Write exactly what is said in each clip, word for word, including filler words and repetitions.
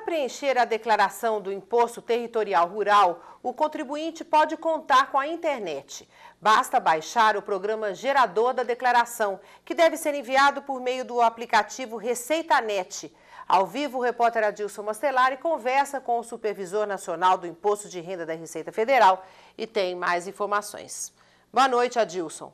preencher a declaração do Imposto Territorial Rural, o contribuinte pode contar com a internet. Basta baixar o programa gerador da declaração, que deve ser enviado por meio do aplicativo ReceitaNet. Ao vivo, o repórter Adilson Mastelari conversa com o Supervisor Nacional do Imposto de Renda da Receita Federal e tem mais informações. Boa noite, Adilson.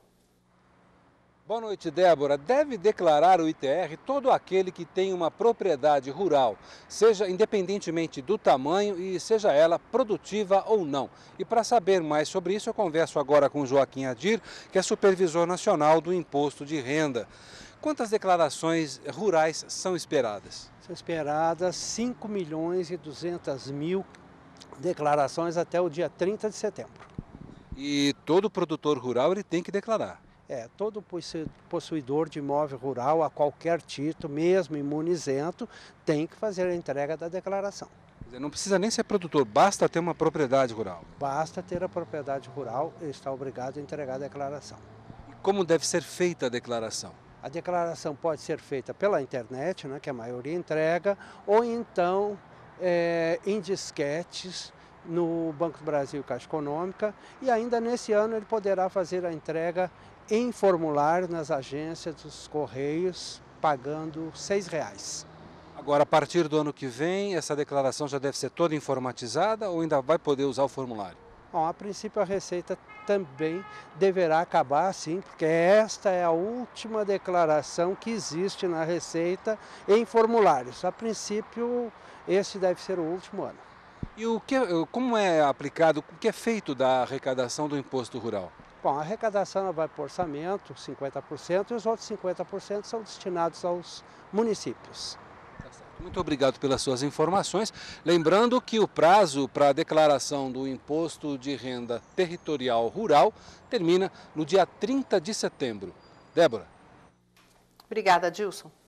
Boa noite, Débora. Deve declarar o I T R todo aquele que tem uma propriedade rural, seja independentemente do tamanho e seja ela produtiva ou não. E para saber mais sobre isso, eu converso agora com Joaquim Adir, que é Supervisor Nacional do Imposto de Renda. Quantas declarações rurais são esperadas? São esperadas cinco milhões e duzentas mil declarações até o dia trinta de setembro. E todo produtor rural ele tem que declarar? É, todo possuidor de imóvel rural, a qualquer título, mesmo imunizento, tem que fazer a entrega da declaração. Não precisa nem ser produtor, basta ter uma propriedade rural. Basta ter a propriedade rural e está obrigado a entregar a declaração. E como deve ser feita a declaração? A declaração pode ser feita pela internet, né, que a maioria entrega, ou então é, em disquetes no Banco do Brasil e Caixa Econômica, e ainda nesse ano ele poderá fazer a entrega em formulário nas agências dos Correios, pagando seis reais. Agora, a partir do ano que vem, essa declaração já deve ser toda informatizada ou ainda vai poder usar o formulário? Bom, a princípio a Receita também deverá acabar sim, porque esta é a última declaração que existe na Receita em formulários. A princípio, esse deve ser o último ano. E o que, como é aplicado, o que é feito da arrecadação do imposto rural? Bom, a arrecadação vai para o orçamento, cinquenta por cento, e os outros cinquenta por cento são destinados aos municípios. Muito obrigado pelas suas informações. Lembrando que o prazo para a declaração do Imposto de Renda Territorial Rural termina no dia trinta de setembro. Débora. Obrigada, Adilson.